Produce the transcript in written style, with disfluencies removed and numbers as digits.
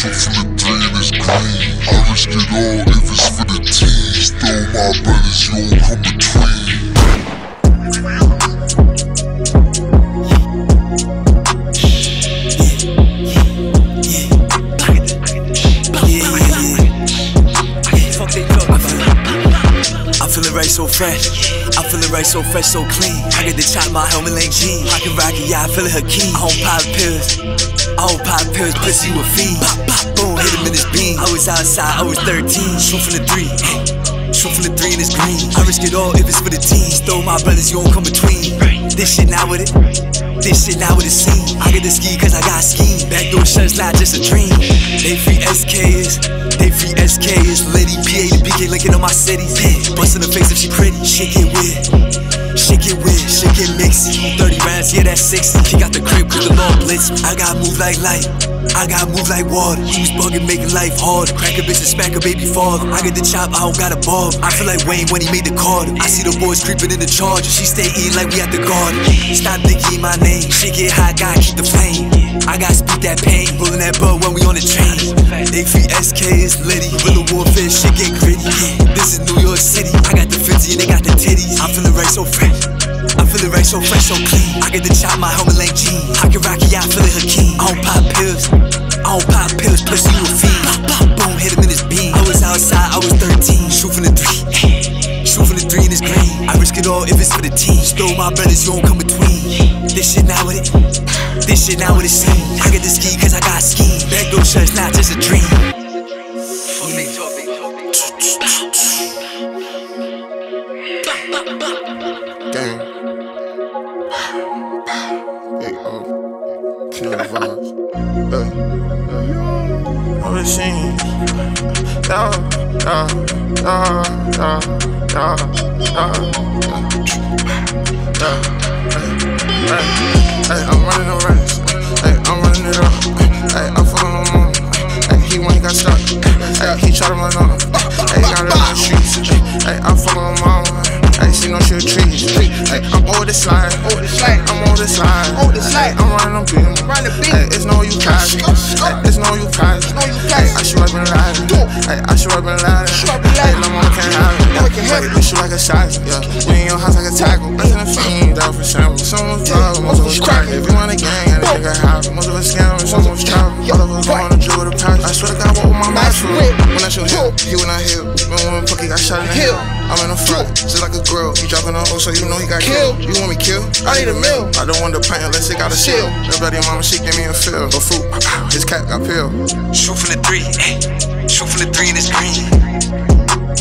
Shoot from the three and it's green. I risk it all if it's for the team. Stole my brothers, you won't come between. I'm feeling right so fresh. I'm feeling right so fresh, so clean. I get to chop my helmet like G. I can rock it, yeah, I feelin' her key. I don't pop pills. I don't pop pills, pussy you a fiend. Pop, pop, boom, hit him in his beam. I was outside, I was 13. Shoot from the three. Shoot from the three and it's green. I risk it all if it's for the team. Stole my brothers, you won't come between. This shit not with it. This shit not with it seen. I get to ski cause I got ski. Backdoor shut's not just a dream. They free SKs. They free SKs. Lady PA to BK linking on my cities. Bust in the face if she pretty. Shit get weird. Shit get weird. Shit get mixy. 30 rounds, yeah, that's 60. Kick out the crib cause the law blitz. I gotta move like light. I gotta move like water. You was bugging, making life hard. Crack a bitch and smack a baby father. I get the chop, I don't got a bob. I feel like Wayne when he made the card. I see the boys creeping in the charger. She stay eating like we at the garden. Stop thinking my name. Shit get hot, gotta keep the flame. I gotta speak that pain. Rolling that bud when we on the train. They free SKs, litty. Real warfare, shit get gritty. This is New York City. I got the 50 and they got the titties. I'm feeling right so fresh. I'm feeling right so fresh, so clean. I get to chop my helmet like G. I can rock it, yeah, I feelin' her key. I don't pop pills. I don't pop pills, pussy you a fiend. Pop, pop, boom, hit him in his beam. I was outside, I was 13. Shoot from the three. Shoot from the three and it's green. I risk it all if it's for the team. Stole my brothers, you won't come between. This shit not with it. This shit not what it seems. I get to ski cause I got ski. Backdoor shut's not just a dream. Gang. Big O. Killer vibes. I'm a scene. I'm running a race. I'm running it up. I'm fucking my mom. He when he got stuck. He tried to run off. Got it on the streets. I'm fucking my mom. See no shit trees. I'm over the slide. I'm over the slide. I'm running on beam. It's no you cash. It's no you cash. I should have been lying. I should have been lying. No one can have it. You shoot like a shot. We in your house like a tackle. I'm in a fiend out for sample. Some of us drug, most of us crack. If you want a gang, I think I have it. Most of us scam, some of us travel. All of us going to drill with a pack. I swear to God, what with my mask for? When I shoot him, he when I hit. When Pucky got shot in the hill. I'm in the front, just like a grill. He dropping on O, so you know he got killed. You want me killed? I need a meal. I don't want the pint unless it got a seal. Her bloody mama, she gave me a feel. But fruit, his cat got peeled. Shoot from the three, shoot from the three and it's green.